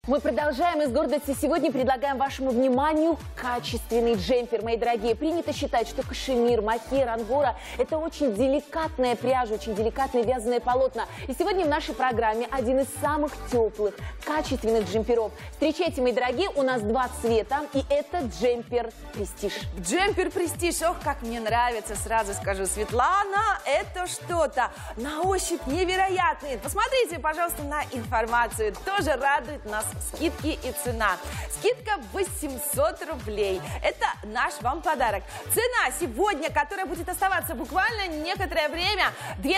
Мы продолжаем и с гордостью сегодня предлагаем вашему вниманию качественный джемпер, мои дорогие. Принято считать, что кашемир, мохер, ангора – это очень деликатная пряжа, очень деликатные вязаные полотна. И сегодня в нашей программе один из самых теплых, качественных джемперов. Встречайте, мои дорогие, у нас два цвета, и это джемпер Престиж. Джемпер Престиж, ох, как мне нравится, сразу скажу, Светлана, это что-то на ощупь невероятное. Посмотрите, пожалуйста, на информацию, тоже радует нас скидки и цена. Скидка 800 рублей. Это наш вам подарок. Цена сегодня, которая будет оставаться буквально некоторое время,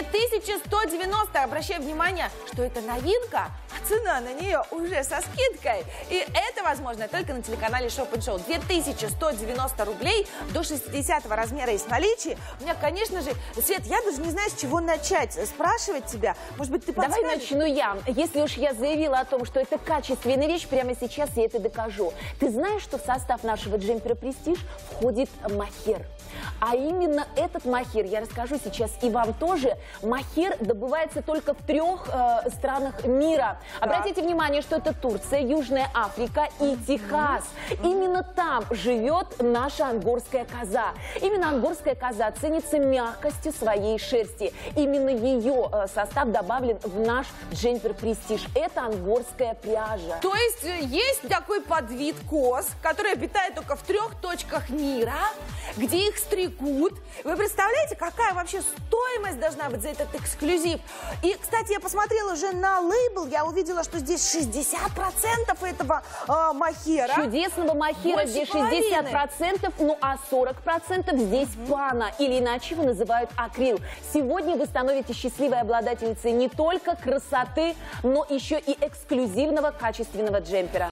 2190. Обращаю внимание, что это новинка, а цена на нее уже со скидкой. И это возможно только на телеканале Shop & Show. 2190 рублей до 60 размера есть в наличии. У меня, конечно же, Свет, я даже не знаю, с чего начать спрашивать тебя. Может быть, ты подскажешь? Давай начну я. Если уж я заявила о том, что это качественная вещь, прямо сейчас я это докажу. Ты знаешь, что в состав нашего джемпера Престиж входит мохер? А именно этот мохер, я расскажу сейчас и вам тоже, мохер добывается только в 3 странах мира. Так. Обратите внимание, что это Турция, Южная Африка и Техас. Именно там живет наша ангорская коза. Именно ангорская коза ценится мягкостью своей шерсти. Именно ее состав добавлен в наш джемпер Престиж. Это ангорская пряжа. То есть такой подвид коз, который обитает только в 3 точках мира, где их стригут. Вы представляете, какая вообще стоимость должна быть за этот эксклюзив? И, кстати, я посмотрела уже на лейбл, я увидела, что здесь 60% этого мохера. Чудесного мохера здесь 60%, ну а 40% здесь пана, или иначе его называют акрил. Сегодня вы становитесь счастливой обладательницей не только красоты, но еще и эксклюзивного качественного джемпера.